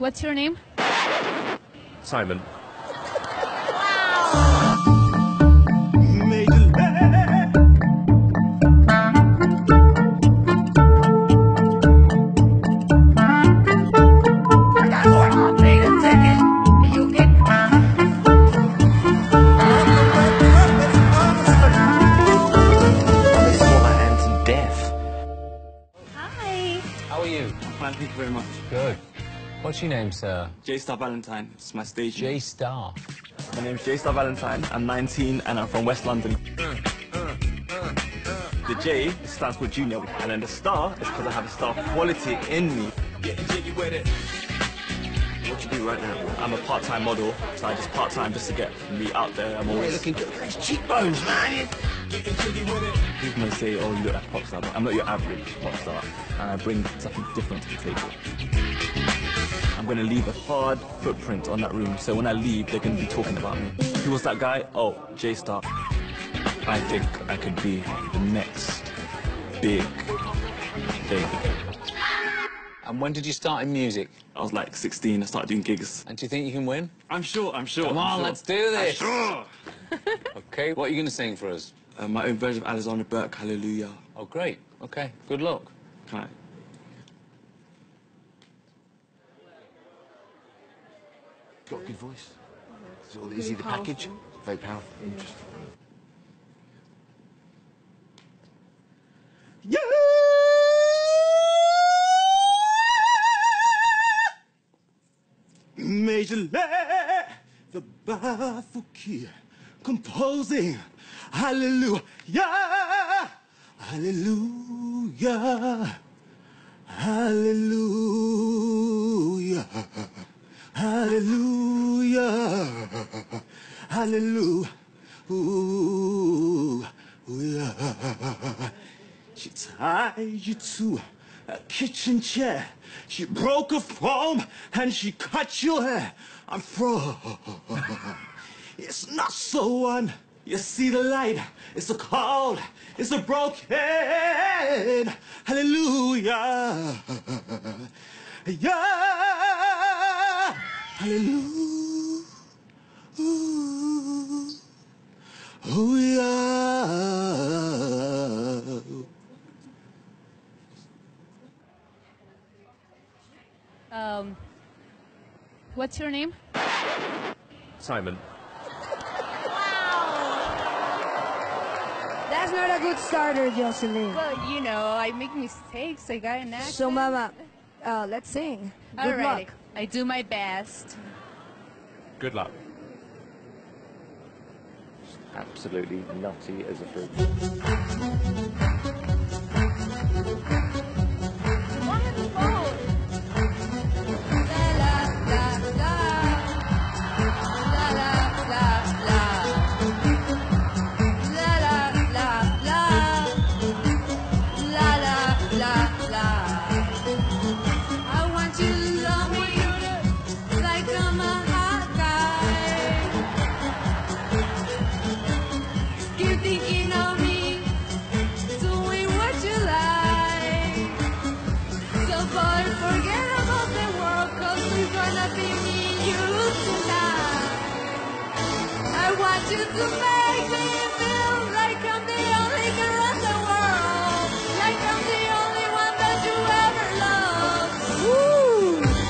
What's your name? Simon. How are you? Fine, thank you very much. Good. What's your name, sir? J-Star Valentine. It's my stage name. J-Star. My name's J-Star Valentine. I'm 19 and I'm from West London. The J stands for junior, and then the star is because I have a star quality in me. Getting jiggy with it. What do you do right now? I'm a part-time model, so I just part-time just to get me out there. I'm always looking good. Nice cheekbones, man. getting jiggy with it. People may say, oh, you look like a pop star, but I'm not your average pop star, and I bring something different to the table. I'm going to leave a hard footprint on that room, so when I leave, they're going to be talking about me. Who was that guy? Oh, J-Star. I think I could be the next big thing. And when did you start in music? I was like 16, I started doing gigs. And do you think you can win? I'm sure. Come on, let's do this. I'm sure. Okay, what are you going to sing for us? My own version of Alexander Burke, Hallelujah. Oh, great. Okay, good luck. Can I? Got a good voice. Is he the package? Very powerful. Interesting. Yeah! Major lay the baffled key, composing hallelujah, hallelujah, hallelujah, hallelujah, hallelujah. She tied you to a kitchen chair. She broke a foam and she cut your hair. I'm froze. It's not so one. You see the light. It's a cold. It's a broken. Hallelujah. Yeah. Hallelujah. Oh, yeah. What's your name? Simon. That's not a good starter, Jocelyn. Well, you know, I make mistakes. I got an accent. So, Mama, let's sing. Good Alrighty. luck. I do my best. Good luck. Absolutely nutty as a fruit. You to make me feel like I'm the only girl in the world, like I'm the only one that you ever loved. Woo!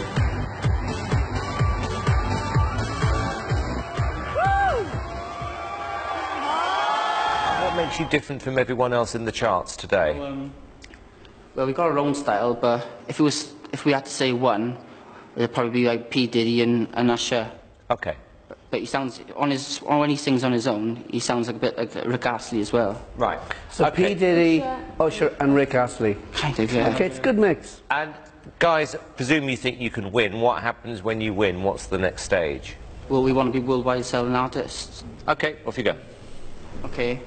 What makes you different from everyone else in the charts today? Well, we've got our own style, but if we had to say one, it'd probably be like P. Diddy and Usher. Okay. But he sounds when he sings on his own, he sounds like a bit like Rick Astley as well. Right. So okay. P. Diddy, Usher and Rick Astley. Kind of, yeah. Okay, it's a good mix. And guys, presume you think you can win. What happens when you win? What's the next stage? Well, we want to be worldwide selling artists. Okay, off you go. Okay.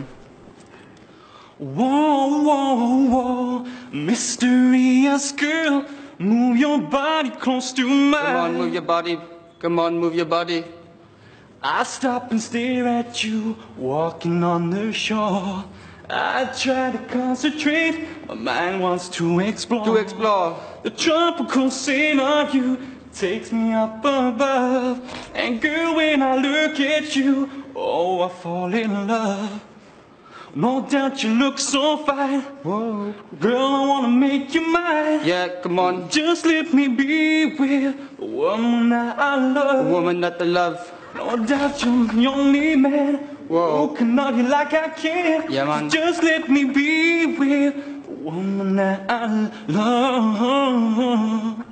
Whoa, whoa, whoa, mysterious girl, move your body close to mine. Come on, move your body. Come on, move your body. I stop and stare at you, walking on the shore. I try to concentrate, my mind wants to explore. To explore. The tropical scene of you takes me up above. And girl, when I look at you, oh, I fall in love. No doubt you look so fine. Whoa. Girl, I wanna make you mine. Yeah, come on. Just let me be with the woman that I love. The woman that I love. No doubt you're the only man. Whoa. Who can love you like I can. Yeah, man. Just let me be with the woman that I love.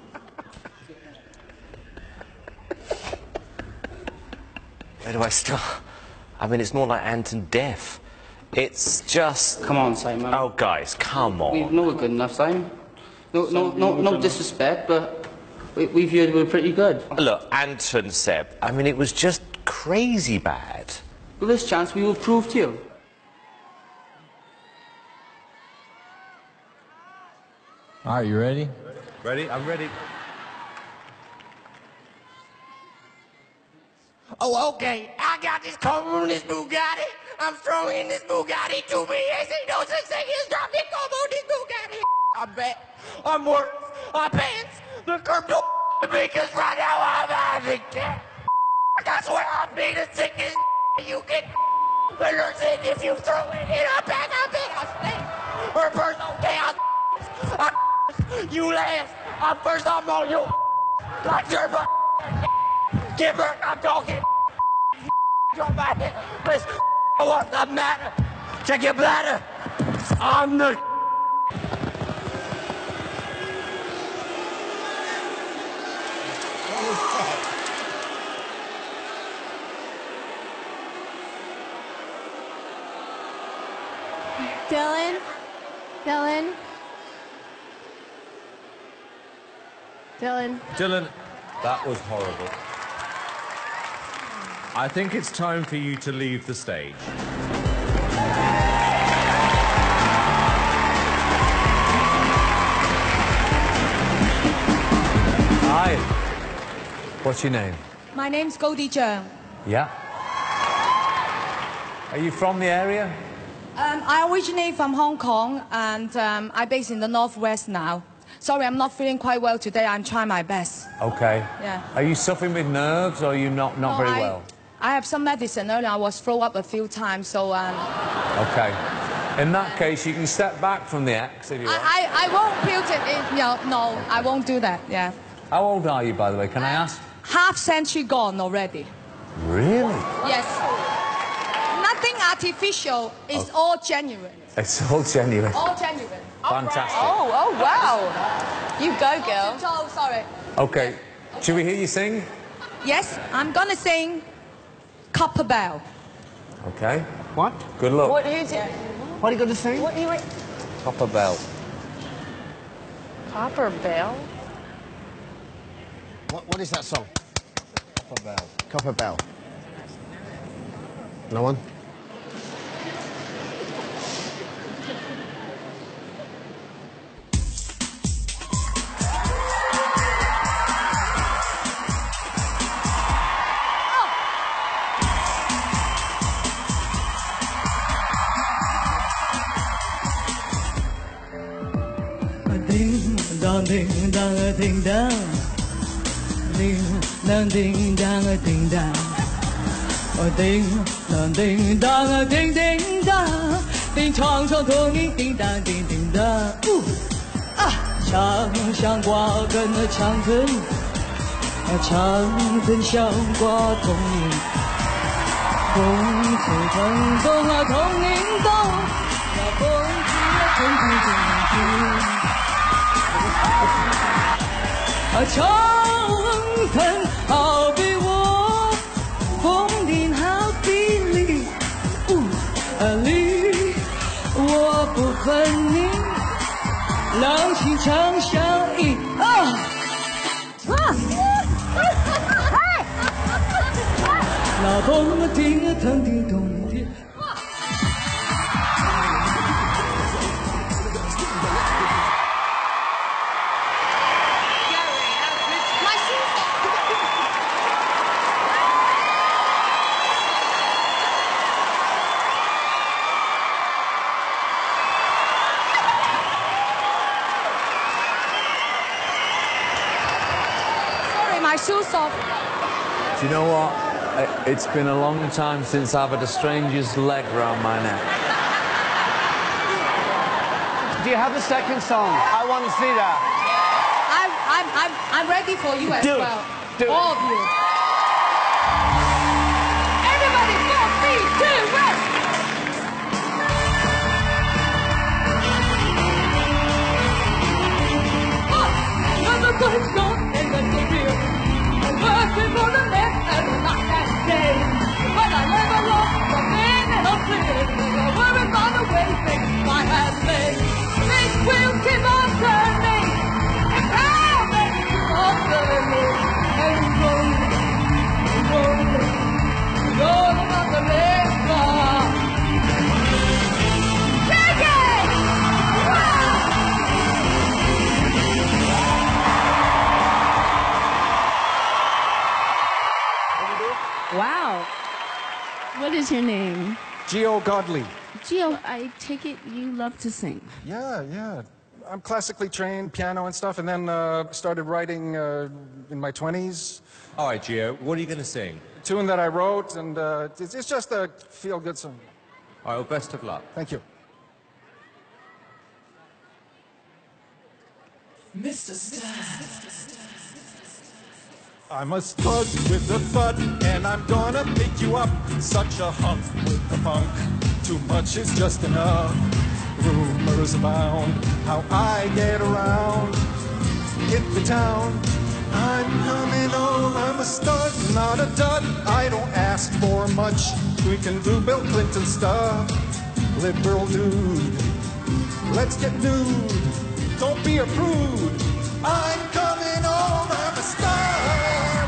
Where do I start? I mean, it's more like Anton Deaf. It's just... Come on, Simon. Oh, guys, come on. We know we're good enough, Simon. No disrespect, but we've heard we're pretty good. Look, Anton, Seb, I mean, it was just crazy bad. With this chance, we will prove to you. All right, you ready? Ready? I'm ready. Oh, okay. I got this car on this Bugatti. I'm strong in this Bugatti. 2 BS ain't no such thing as dropping comb on this Bugatti. I bet I'm worth my pants. The curb don't because right now I'm having cat. I swear I'm being the sickest you can alert it if you throw it in a bag. I bet I'll stay. Or first, okay, you last. I'm first, I'm on you. Like your butt. Get back, I'm talking. Your body. Listen, what's the matter? Check your bladder. I'm the. Dylan? Dylan? Dylan? Dylan, that was horrible. I think it's time for you to leave the stage. Hi. What's your name? My name's Goldie Zhang. Yeah. Are you from the area? I originate from Hong Kong, and I'm based in the Northwest now. Sorry, I'm not feeling quite well today. I'm trying my best. Okay. Yeah. Are you suffering with nerves, or are you not very well? I have some medicine earlier. I was thrown up a few times, so... Okay. In that case, you can step back from the X if you want. I won't build it in... No, I won't do that, yeah. How old are you, by the way? Can I ask? Half century gone already. Really? Yes. Nothing artificial. It's all genuine. It's all genuine. All genuine. Fantastic. Oh, wow. You go, girl. Oh, sorry. Okay. Should we hear you sing? Yes, I'm gonna sing Copper Bell. Okay. What? Good luck. What, who's it? What are you going to sing? What are you... Copper Bell. Copper Bell? What is that song? Copper Bell. Copper Bell. No one? Ding dong, ding dong, ding dong. Ding dong, ding dong, ding dong. Oh, ding dong, ding dong, ding ding dong. Ding长长童音，叮当叮叮当。长香瓜跟着长藤，长藤香瓜同音。风吹风动同音动，那风吹风吹风吹。长藤好比我，风铃好比你，离我不分你，两心常相依。那风叮当叮咚的。 My my shoes off. Do you know what? It's been a long time since I've had a stranger's leg round my neck. Do you have the second song? I want to see that. I'm ready for you as Do it. well. Do it. All of you. Everybody, 4, 3, 2, 1. Never going on in the city. I'm working for the next and not that day. But I never lost the thing and I'll see it. I'm worried about the way things might have been. Things will keep on turning. And now they keep on turning. And rolling on the river. Take it! Wow. What is your name? Gio Godley. Gio, I take it you love to sing. Yeah. I'm classically trained, piano and stuff, and then started writing in my 20s. All right, Gio, what are you going to sing? A tune that I wrote, and it's just a feel-good song. All right, well, best of luck. Thank you. Mr. Star. I'm a stud with the thud, and I'm gonna pick you up. Such a hunk with the funk. Too much is just enough. Rumors abound how I get around. Hit the town. I'm coming home. I'm a stud, not a dud. I don't ask for much. We can do Bill Clinton stuff. Liberal dude. Let's get nude. Don't be a prude. I'm coming home. I'm a stud.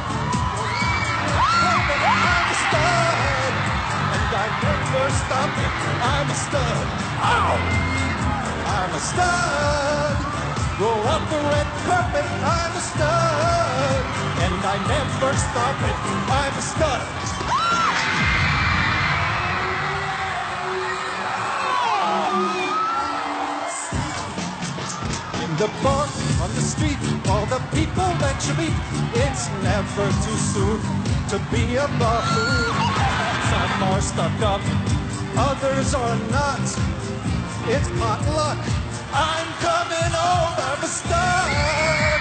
I'm a stud. And I never stop it. I'm a stud. Ow! I'm a stud. Roll up the red carpet. I'm a stud. And I never stop it. I'm a stud. In the bar, on the street, all the people that you meet, it's never too soon to be a buffoon. Some are stuck up, others are not. It's pot luck. I'm coming home, I'm a star.